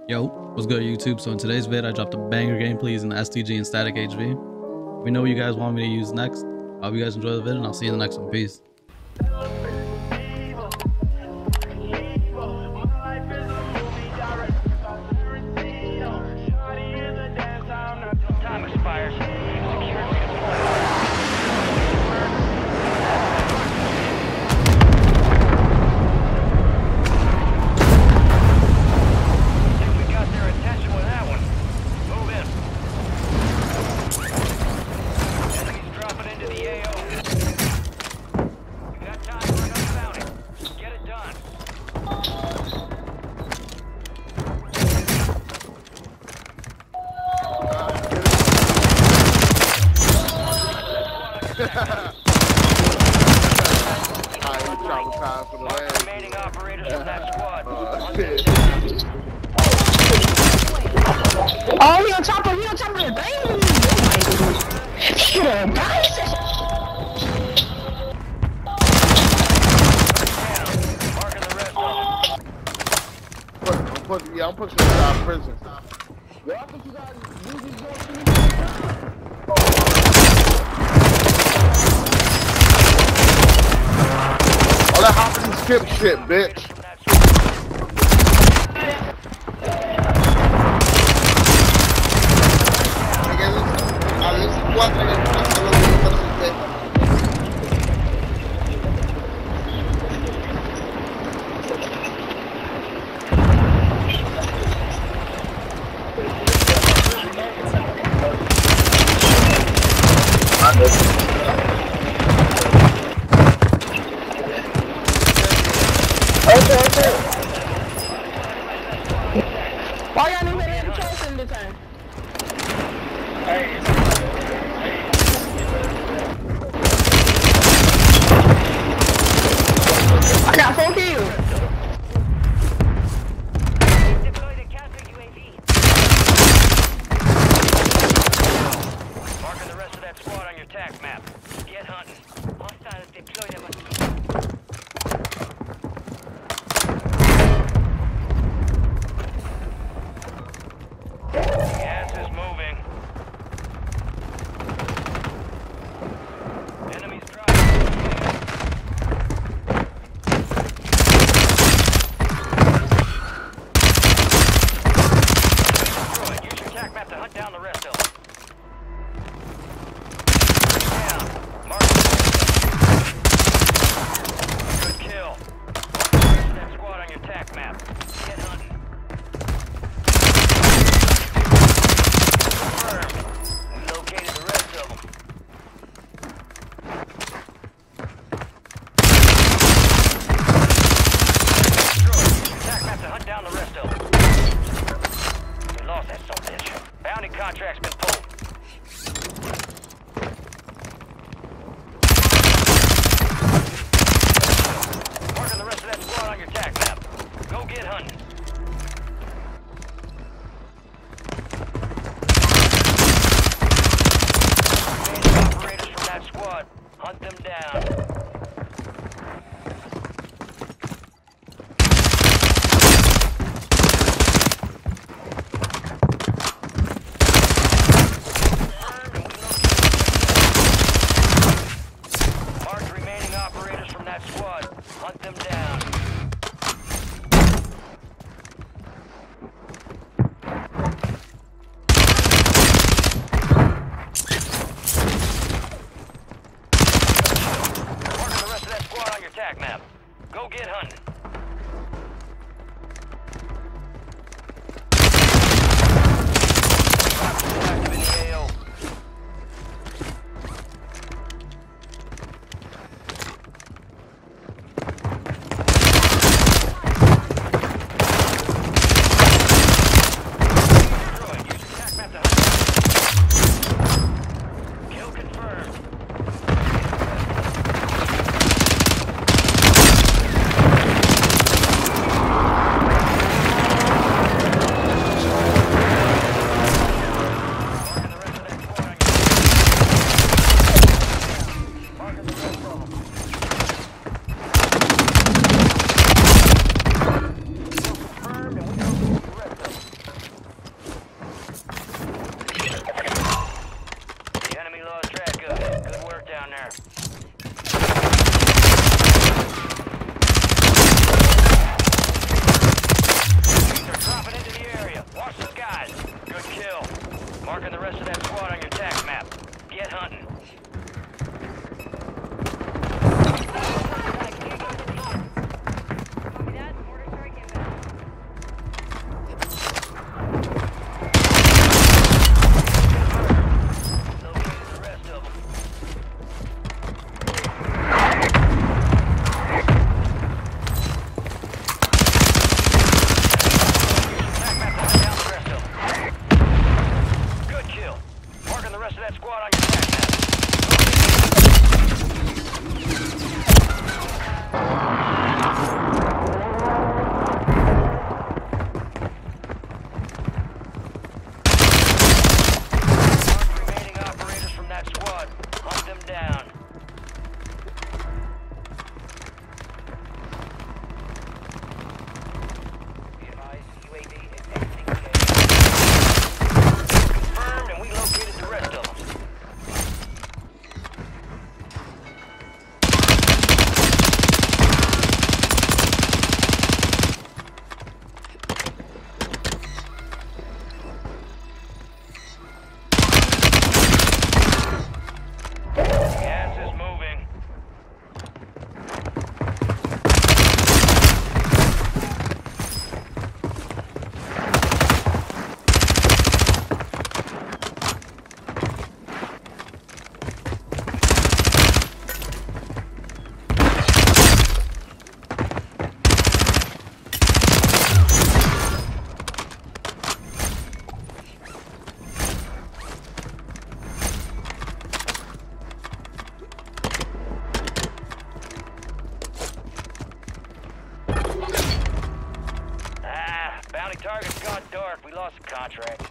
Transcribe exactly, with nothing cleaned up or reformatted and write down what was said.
Yo, what's good YouTube? So in today's vid, I dropped a banger gameplay using the S T G and static H V. Let me know what you guys want me to use next. I hope you guys enjoy the vid, and I'll see you in the next one. Peace. Time expires. Remaining operators from that squad. Oh, he on top of, he on top of the thing. He gonna die. Marking the rest of them. I'm pushing, yeah, I'm pushing him out of prison. Well, I think you guys use these guns. All that hopping and skip shit, bitch. Okay, okay. Why y'all didn't hit any choice in this time? I got four kills. Deploy the counter U A V. Marking the rest of that squad on your tac map. Get hunting. Hostiles deploy them. Gas is moving. Enemies dropping. Destroy it. Use your tac map to hunt down the rest of them. Down. Mark the good kill. Mark the rest of that squad on your tac map. Get hunting. We located the rest of them. Destroy. Use your tac map to hunt down the rest of them. We lost that son of a bitch. Bounty contract's been pulled. Marking the rest of that squad on your tac map. Go get hunting. Operators from that squad. Hunt them down. Mark remaining operators from that squad. Hunt them down. Enemy target's gone dark. We lost the contract.